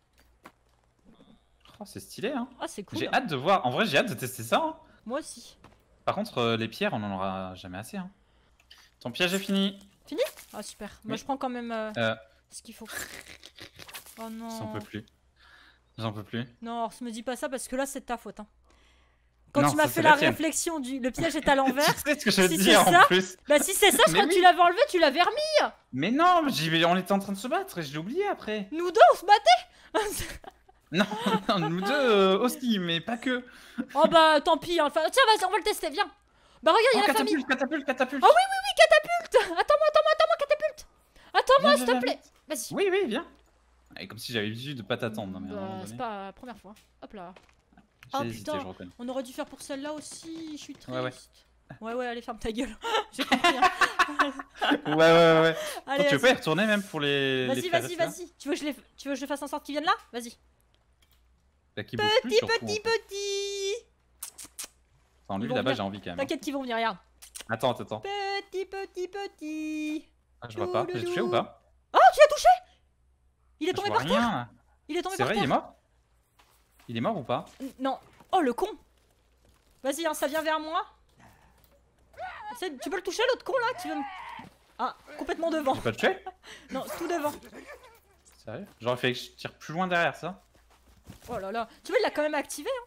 Oh, c'est stylé, hein. Ah, c'est cool. J'ai hâte de voir. En vrai, j'ai hâte de tester ça. Hein. Moi aussi. Par contre, euh, les pierres, on en aura jamais assez. Hein. Ton piège est fini. Ah, super. Moi, Oui. je prends quand même euh, Euh, ce qu'il faut. Oh non. J'en peux plus. J'en peux plus. Non, alors, me dis pas ça parce que là, c'est de ta faute. Hein. Quand Non, tu m'as ça, fait c'est la la tienne. réflexion du le piège est à l'envers. Tu sais ce que je veux si te dire c'est en ça, plus. Bah, si c'est ça, je Mais crois que oui. tu l'avais enlevé, tu l'avais remis. Mais non, j'y vais- on était en train de se battre et je l'ai oublié après. Nous deux, on se battait. Non, non, nous deux euh, aussi, mais pas que. Oh bah, tant pis. Hein. Enfin, tiens, vas-y, on va le tester, viens. Bah, regarde, il y Oh, a la famille. catapulte, catapulte, catapulte. Ah oui, oui, oui, catapulte. Attends-moi, attends-moi, attends-moi, catapulte. Attends-moi, Viens, s'il viens, te viens. plaît. Vas-y. Oui, oui, viens. Et comme si j'avais l'habitude de pas t'attendre. Non, mais à un Bah, moment c'est donné, pas la première fois. Hop là. j'ai Oh, hésité, putain. je reconnais. On aurait dû faire pour celle-là aussi. Je suis triste. Ouais, ouais. Ouais, ouais, allez, ferme ta gueule. J'ai compris. hein. Ouais, ouais, ouais. ouais. Allez, Toi, tu veux vas-y. pas y retourner même pour les. les Vas-y, faire vas-y, rester là vas-y. Tu veux que je les, tu veux que je fasse en sorte qu'ils viennent là? Vas-y. Là, qui bouge plus, Petit, surtout, petit, en fait. petit. Enfin, lui Ils vont là-bas, venir. j'ai envie quand même. hein. T'inquiète qu'ils vont venir, regarde. Attends, attends, attends. Petit, petit, petit. Ah, je vois pas. J'ai touché ou pas? Oh, tu l'as touché? Il est Je tombé vois par terre. rien. là. Il est tombé C'est par vrai, il est terre. mort? Il est mort ou pas? N- Non. Oh, le con. Vas-y, hein, ça vient vers moi. Essaie- Tu peux le toucher, l'autre con là? Tu veux me... Ah, complètement devant. J'ai pas touché? Non, tout devant. Sérieux? J'aurais fait que je tire plus loin derrière ça. Oh là là. Tu vois, il l'a quand même activé. Hein.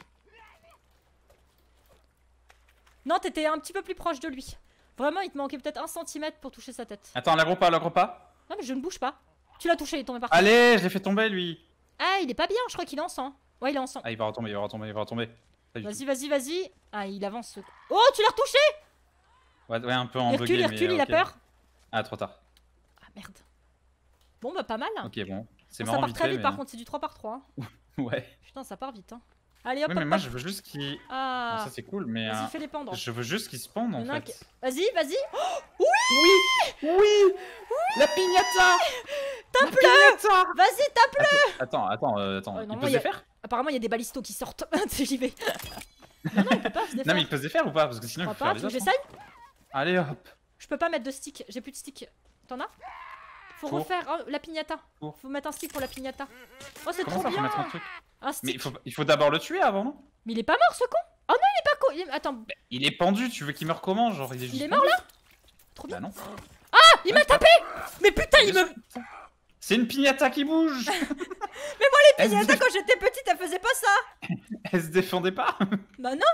Non, t'étais un petit peu plus proche de lui. Vraiment, il te manquait peut-être un centimètre pour toucher sa tête. Attends, l'agro pas, l'agro pas. Non, mais je ne bouge pas. Tu l'as touché, il est tombé par terre. Allez, je l'ai fait tomber lui. Ah, il est pas bien, je crois qu'il est en sang. Ouais, il est en sang. Ah, il va retomber, il va retomber, il va retomber. Pas du Vas-y, tout. vas-y, vas-y. Ah, il avance. ce- Oh, tu l'as retouché? Ouais, ouais, un peu en Il recule, bugué, il mais, recule, il a ok. peur. Ah, trop tard. Ah, merde. Bon, bah, pas mal. Ok, bon. C'est Bon, ça marrant part vite très fait, vite, mais- par contre, c'est du trois par trois. hein. Ouais. Putain, ça part vite. Hein. Allez, hop, Oui, mais hop, moi hop. je veux juste qu'il. Ah, Ça c'est cool, mais. vas-y, euh, fais les pendre. Je veux juste qu'il spawn en Il y en a un fait. qui- Vas-y, vas-y. Oh, Oui Oui La pignata tape-le. Vas-y, tape-le. Attends, attends, euh, attends. Ouais, il non, peut moi, se y a- défaire Apparemment, il y a des balistos qui sortent. J'y vais. Non, non, il peut pas se Non, défaire. mais il peut se défaire ou pas? Parce que Je sinon il crois faut faire pas, des tu veux que autres, hein. j'essaye? Allez hop. Je peux pas mettre de stick, j'ai plus de stick. T'en as? Faut Faut. refaire oh, la pignata. Faut. Faut mettre un stick pour la pignata. Oh, c'est Comment trop ça, faut bien. mettre un truc? Un Mais stick. il faut, il faut d'abord le tuer avant, non? Mais il est pas mort ce con. Oh non, il est pas con. il est- Attends, Il est pendu, tu veux qu'il meure comment? Genre il est juste. il est mort là? Trop Bah bien. non. Il m'a tapé. Mais putain, il me. C'est une pignata qui bouge. Mais moi les Elle se pignatas dé- quand j'étais petite, elle faisait pas ça. Elle se défendait pas. Bah non.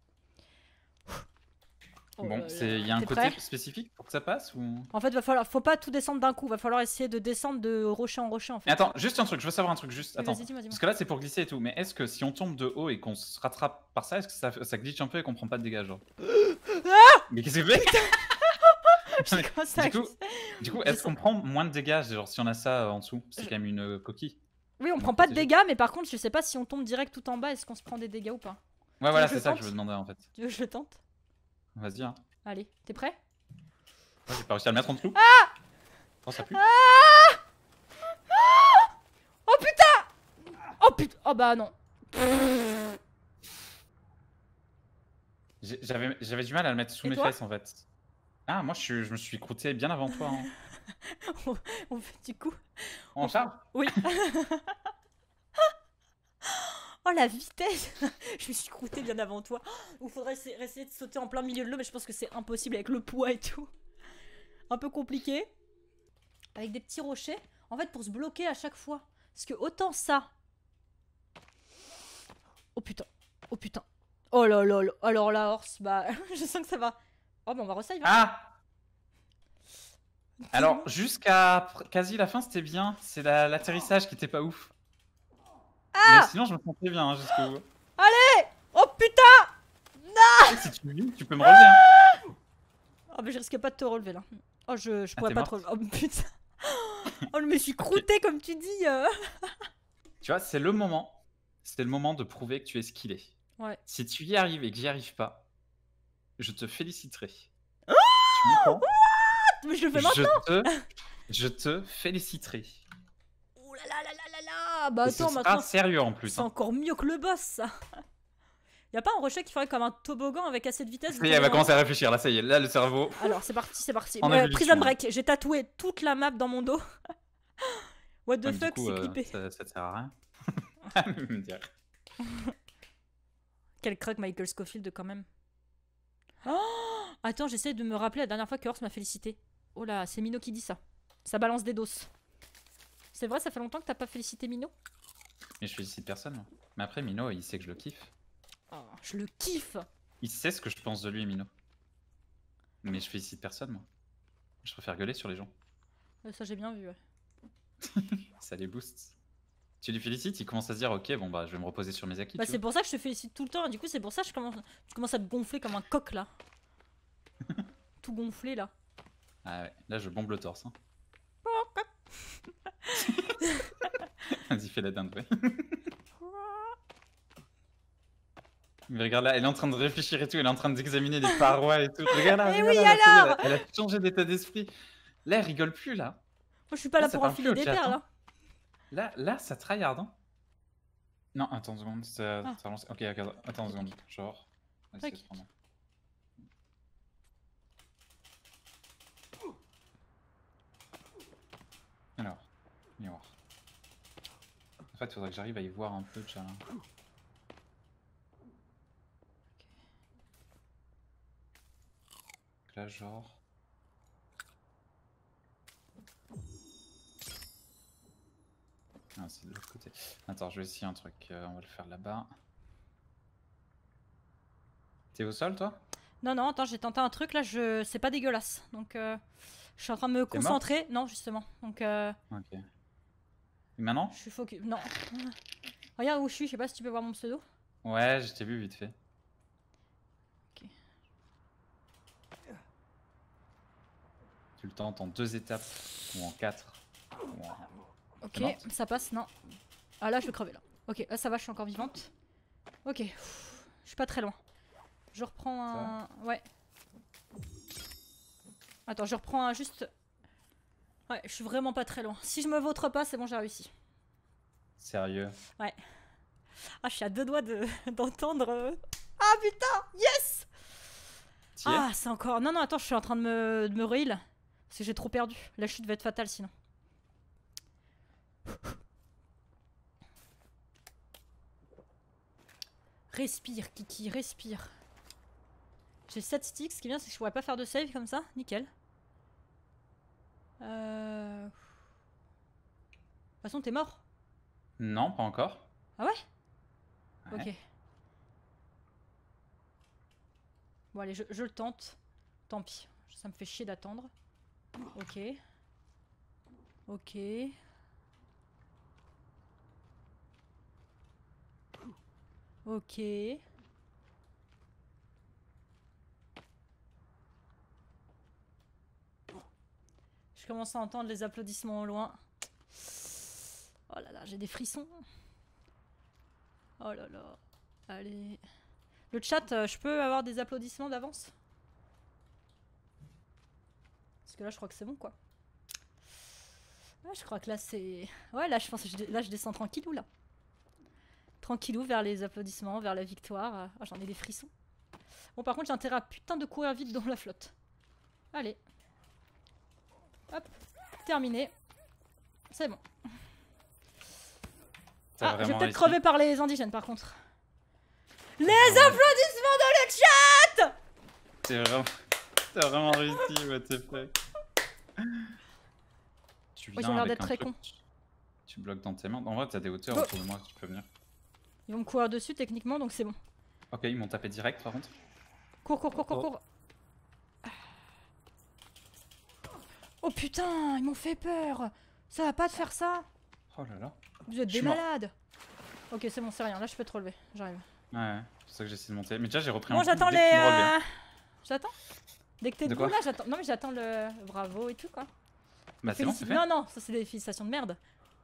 Oh Bon, là c'est là. il y a un T'es côté prêt? spécifique pour que ça passe ou? En fait, va falloir, faut pas tout descendre d'un coup. Va falloir essayer de descendre de rocher en rocher en fait. Mais attends, juste un truc, je veux savoir un truc, juste. Mais Attends. Vas-y, dis-moi, dis-moi. Parce que là c'est pour glisser et tout, mais est-ce que si on tombe de haut et qu'on se rattrape par ça, est-ce que ça, ça glitch un peu et qu'on prend pas de dégâts genre? Mais qu'est-ce que c'est? J'ai commencé à- Du coup, du coup est-ce qu'on prend moins de dégâts, genre si on a ça euh, en dessous? C'est Je- quand même une euh, coquille. Oui, on prend pas de dégâts, mais par contre, je sais pas si on tombe direct tout en bas, est-ce qu'on se prend des dégâts ou pas? Ouais, voilà, que je c'est ça que tente je me demandais en fait. Tu veux que je le tente? Vas-y, hein. Allez, t'es prêt? Ouais, j'ai pas réussi à le mettre en dessous. Ah Oh, ça pue. Ah Oh putain Oh putain Oh bah non. J'avais j'avais du mal à le mettre sous Et mes toi? fesses en fait. Ah, moi je, suis, je me suis croûté bien avant toi. Hein. on, on fait du coup. En charge? Oui. Oh la vitesse. Je me suis croûté bien avant toi. Il faudrait essayer, essayer de sauter en plein milieu de l'eau, mais je pense que c'est impossible avec le poids et tout. Un peu compliqué. Avec des petits rochers. En fait, pour se bloquer à chaque fois. Parce que autant ça. Oh putain. Oh putain. Oh là là là. Alors la horse, bah je sens que ça va. Oh bah on va resave. Hein. Ah Alors, jusqu'à quasi la fin, c'était bien. C'est l'atterrissage qui était pas ouf. Ah Mais sinon, je me sentais bien hein, jusqu'au bout. Allez Oh putain Non Si tu vis, tu peux me relever. Hein. Oh mais je risque pas de te relever là. Oh je, je Ah, pourrais pas te morte. relever. Oh putain. Oh je me suis croûté okay. Comme tu dis. Euh... Tu vois, c'est le moment. C'est le moment de prouver que tu es skillé. Ouais. Si tu y arrives et que j'y arrive pas, je te féliciterai. Oh tu m'entends? Mais je le fais maintenant. Je te, je te féliciterai. Oh là là là là là là. Bah et attends, ce maintenant. sera sérieux en plus. C'est hein. encore mieux que le boss ça. Y'a pas un rocher qui ferait comme un toboggan avec assez de vitesse? Ça y est, elle va commencer à réfléchir, là ça y est, là le cerveau. Alors c'est parti, c'est parti. Euh, Prison Break, j'ai tatoué toute la map dans mon dos. What the ouais, fuck, c'est euh, clippé. Ça, ça te sert à rien. me dire. Quel crack Michael Scofield quand même. Oh attends, j'essaie de me rappeler la dernière fois que Horse m'a félicité. Oh là, c'est Mino qui dit ça. Ça balance des doses. C'est vrai, ça fait longtemps que t'as pas félicité Mino? Mais je félicite personne. Moi. Mais après, Mino, il sait que je le kiffe. Oh, je le kiffe. Il sait ce que je pense de lui, Mino. Mais je félicite personne, moi. Je préfère gueuler sur les gens. Euh, ça, j'ai bien vu, ouais. Ça les booste. Tu les félicites, il commence à se dire, ok, bon bah je vais me reposer sur mes acquis. Bah c'est pour ça que je te félicite tout le temps. Du coup, c'est pour ça que je commence... tu commences à te gonfler comme un coq, là. Tout gonflé, là. Ah ouais, là je bombe le torse. Hein. Vas-y, fais la dinde, ouais. Mais regarde là, elle est en train de réfléchir et tout, elle est en train d'examiner les parois et tout. Regarde là, eh regarde oui, là, alors elle, a, elle a changé d'état d'esprit. Là, elle rigole plus là. Moi, je suis pas là, là pour enfiler des perles. Hein. Là, là, ça tryhard. Hein. Non, attends une seconde, ça, ah. ça relance. Ok, ok, attends une seconde. Genre. Okay. Alors, miroir. En fait, il faudrait que j'arrive à y voir un peu déjà. Là, genre. Ah, c'est de l'autre côté. Attends, je vais essayer un truc. Euh, on va le faire là-bas. T'es au sol, toi? Non, non, attends, j'ai tenté un truc là, je... c'est pas dégueulasse. Donc, euh, je suis en train de me concentrer. Non, justement. Donc, euh... ok. Et maintenant? Je suis focus. Non. Regarde où je suis, je sais pas si tu peux voir mon pseudo. Ouais, je t'ai vu vite fait. Ok. Tu le tentes en deux étapes ou en quatre. Ou en... Ok, ça passe, non. Ah là, je vais crever là. Ok, là ça va, je suis encore vivante. Ok, Pff, je suis pas très loin. Je reprends un... Ouais. Attends, je reprends un juste... Ouais, je suis vraiment pas très loin. Si je me vautre pas, c'est bon, j'ai réussi. Sérieux? Ouais. Ah, je suis à deux doigts de d'entendre... Euh... Ah putain, yes. Ah, c'est encore... Non, non, attends, je suis en train de me, de me re-heal. Parce que j'ai trop perdu. La chute va être fatale sinon. Respire, Kiki, respire. J'ai sept sticks, ce qui est bien, c'est que je pourrais pas faire de save comme ça. Nickel. Euh... De toute façon, t'es mort? Non, pas encore. Ah ouais, ouais. Ok. Bon, allez, je, je le tente. Tant pis, ça me fait chier d'attendre. Ok. Ok. Ok. Je commence à entendre les applaudissements au loin. Oh là là, j'ai des frissons. Oh là là. Allez. Le chat, euh, je peux avoir des applaudissements d'avance? Parce que là, je crois que c'est bon, quoi. Ouais, je crois que là, c'est... Ouais, là, je pense que je, là, je descends tranquillou, là. Tranquillou vers les applaudissements, vers la victoire. Ah, j'en ai des frissons. Bon, par contre, j'ai intérêt à putain de courir vite dans la flotte. Allez. Hop. Terminé. C'est bon. Ah, je vais peut-être crever par les indigènes, par contre. Les applaudissements dans le chat! C'est vraiment... T'as vraiment réussi, what the fuck. Tu viens ils ont l'air avec d'être un très truc, cons. tu- Tu bloques dans tes mains. En vrai, t'as des hauteurs Oh. autour de moi, tu peux venir. Ils vont me courir dessus, techniquement, donc c'est bon. Ok, ils m'ont tapé direct, par contre. Cours, cours, cours, cours, Oh. cours. Oh putain, ils m'ont fait peur. Ça va pas de faire ça. Oh là là. Vous êtes Je des suis mort. malades. Ok, c'est bon, c'est rien. Là, je peux te relever. J'arrive. Ouais, ouais, c'est pour ça que j'essaie de monter. Mais déjà, j'ai repris Bon, un coup j'attends dès les... que tu me relevais, hein. euh, J'attends. Dès que t'es De debout, quoi là, j'attends. Non, mais j'attends le bravo et tout, quoi. Bah c'est bon, c'est fait. Non, non, ça c'est des félicitations de merde.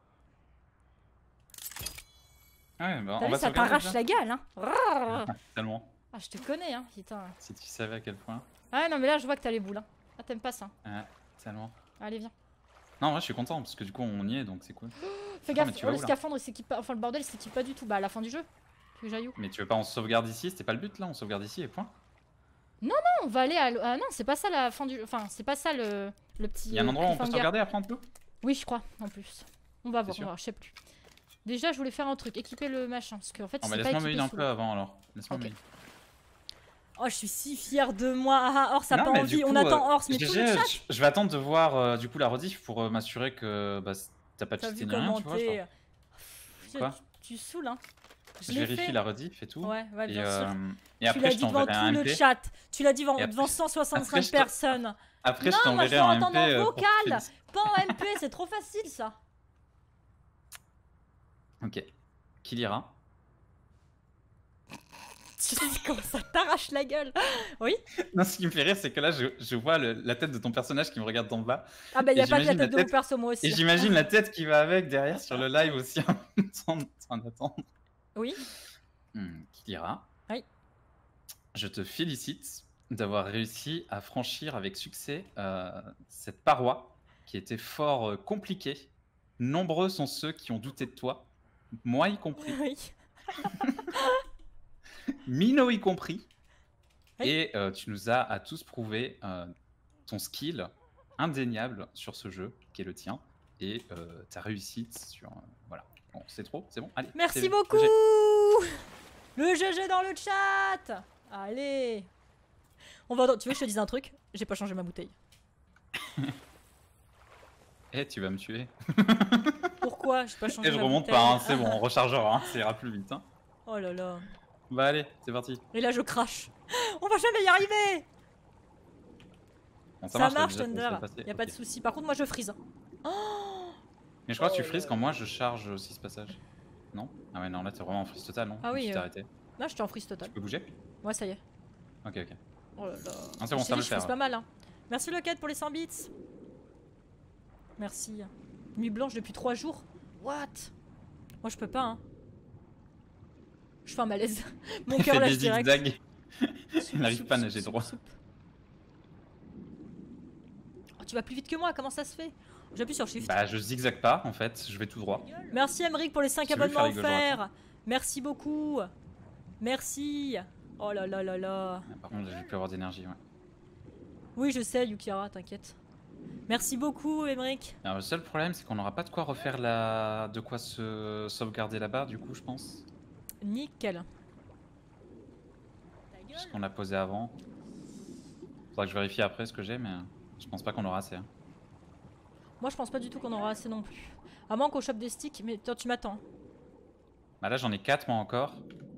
Ouais, bah T'as on vu, va ça sauvegarder t'arrache déjà. la gueule, hein. Rrrr. Tellement. Ah, je te connais, hein, putain. Si tu savais à quel point. Ah non, mais là, je vois que t'as les boules, hein. Ah, t'aimes pas ça. Ouais, tellement. Allez, viens. Non, en vrai, je suis content parce que du coup, on y est donc c'est cool. Fais Non, gaffe, mais tu oh, vas le où, là scaphandre, il s'équipe pas. Enfin, le bordel, il s'équipe pas du tout. Bah, à la fin du jeu. Tu veux que j'aille où? Mais tu veux pas, on sauvegarde ici? C'était pas le but là? On sauvegarde ici et point. Non, on va aller à. l'- Ah non, c'est pas ça la fin du. Enfin, c'est pas ça le, le petit. Il y a un euh, endroit où on peut cliffhanger. sauvegarder après en tout? Oui, je crois, en plus. On va voir, on sûr va voir, je sais plus. Déjà, je voulais faire un truc, équiper le machin. Parce qu'en fait, Oh, c'est bah pas laisse-moi équipé me un sous peu l'eau. avant alors. Laisse-moi Ok. me Oh, je suis si fière de moi. Ah, ah, Ors, a Non, pas mais envie. du coup, On attend euh, Ors, mais G tout G, le chat. je, je vais attendre de voir euh, du coup la rediff pour euh, m'assurer que bah, t'as pas T'as cheaté vu ni rien, comment tu vois. t'es. genre. Je- Quoi Tu saoules, hein. Je l'ai vérifie fait. la rediff et tout. Ouais, ouais, et, bien sûr. euh, et Tu après, l'as je dit devant t'enverrai un tout M P. le chat. Tu l'as dit devant, Et après- devant cent soixante-cinq après, je te- personnes. Après, Non, je moi, je t'enverrai dois un M entendre P. en euh, pour te vocal. féliciter. Pas en M P, c'est trop facile ça. Ok. Qui lira? Tu sais comment ça t'arrache la gueule. Oui. Non, ce qui me fait rire, c'est que là, je, je vois le- la tête de ton personnage qui me regarde d'en bas. Ah bah Et y a pas que la j'imagine la tête de mon tête- perso, moi aussi. Et j'imagine la tête qui va avec derrière sur le live aussi en en attendant. Oui. Hmm, qui dira? Oui. Je te félicite d'avoir réussi à franchir avec succès euh, cette paroi qui était fort euh, compliquée. Nombreux sont ceux qui ont douté de toi, moi y compris, Oui. Mino y compris. Oui. Et euh, tu nous as à tous prouvé euh, ton skill indéniable sur ce jeu qui est le tien et euh, ta réussite sur. euh, voilà. Bon, c'est trop, c'est bon. Allez. Merci c'est- beaucoup. G G. Le G G dans le chat. Allez. On va. Tu veux que je te dise un truc? J'ai pas changé ma bouteille. Eh, tu vas me tuer. Pourquoi j'ai pas changé Et je ma remonte bouteille? pas, hein, c'est bon, on rechargera, hein, ça ira plus vite. Hein. Oh là là. Bah allez, c'est parti. Et là je crache. On va jamais y arriver. Bon, Ça, marche, t'as marche déjà commencé Thunder. à passer, Y a pas de ok. souci. Par contre moi je freeze. Oh. Mais je crois que tu Oh frises là quand moi je charge aussi ce passage. Non? Ah ouais, non, là t'es vraiment en freeze total, non? Ah Donc oui, Tu t'es euh. arrêté. Là j'étais en freeze total. Tu peux bouger? Ouais ça y est. Ok, ok. Oh là là. Ah, c'est bon, Je ça t'ai va dit, le je freeze faire. pas mal hein. Merci Locket pour les cent bits. Merci. Nuit blanche depuis trois jours. What? Moi je peux pas hein. Je fais un malaise. Mon Il cœur fait lâche des direct. zigzags. Soupe, Il n'arrive soupe, pas à soupe, nager soupe, droit. soupe. Oh, tu vas plus vite que moi, comment ça se fait? J'appuie sur Shift. Bah je zigzag pas en fait, je vais tout droit. Merci Emeric pour les cinq J'ai voulu abonnements faire les gauche offerts. Merci beaucoup. Merci. Oh là là là là. Ah, Par contre, j'ai plus avoir d'énergie, ouais. Oui, je sais, Yukira, t'inquiète. Merci beaucoup, Emeric. Alors, le seul problème, c'est qu'on n'aura pas de quoi refaire la... de quoi se sauvegarder là-bas, du coup, je pense. Nickel. Parce qu'on l'a posé avant. Faudra que je vérifie après ce que j'ai, mais je pense pas qu'on aura assez. hein. Moi, je pense pas du tout qu'on aura assez non plus. À moins qu'on chope des sticks, mais toi, tu m'attends. Bah là, j'en ai quatre moi encore.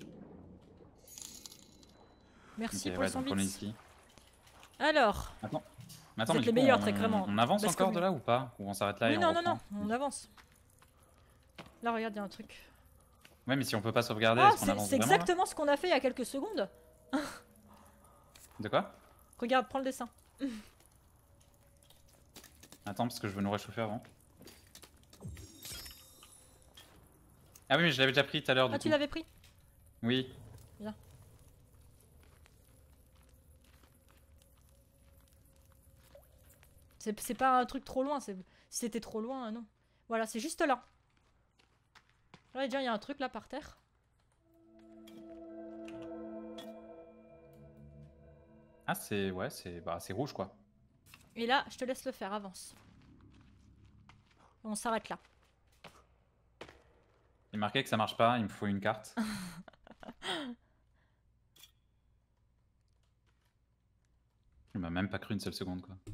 Merci Ok, pour ouais, les cent donc on est bits. ici. Alors. Attends. Mais attends, Vous mais êtes du les coup, meilleurs, on... très clairement. on avance Parce que encore oui. de là ou pas? Ou on s'arrête là Oui, et non, on non, non, reprend on avance. Là, regarde, il y a un truc. Ouais, mais si on peut pas sauvegarder, Ah, est-ce qu'on c'est avance c'est vraiment là exactement ce qu'on a fait il y a quelques secondes. De quoi? Regarde, prends le dessin. Attends, parce que je veux nous réchauffer avant. Ah oui, mais je l'avais déjà pris tout à l'heure du Ah, coup. tu l'avais pris? Oui. Bien. C'est c'est pas un truc trop loin. Si c'était trop loin, non. Voilà, c'est juste là. Là, déjà, il y a un truc là par terre. Ah, c'est ouais, c'est bah, c'est rouge quoi. Et là, je te laisse le faire, avance. On s'arrête là. Il est marqué que ça marche pas, il me faut une carte. Il m'a même pas cru une seule seconde quoi.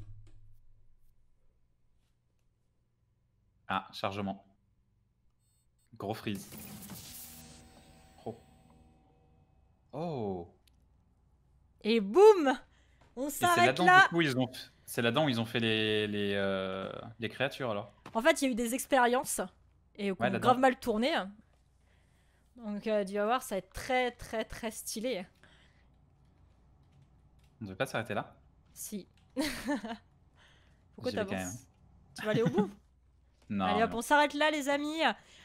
Ah, chargement. Gros freeze. Oh. Oh. Et boum! On Et c'est s'arrête là-dedans là. du coup, ils ont c'est là-dedans où ils ont fait les les, euh, les créatures alors. En fait, il y a eu des expériences. Et qu'on Ouais, a là-dedans. grave mal tourné. Donc, euh, tu vas voir, ça va être très, très, très stylé. On devait pas s'arrêter là. Si. Pourquoi J'y vais quand même. t'avances? Tu vas aller au bout? Non. Allez hop, non. on s'arrête là, les amis.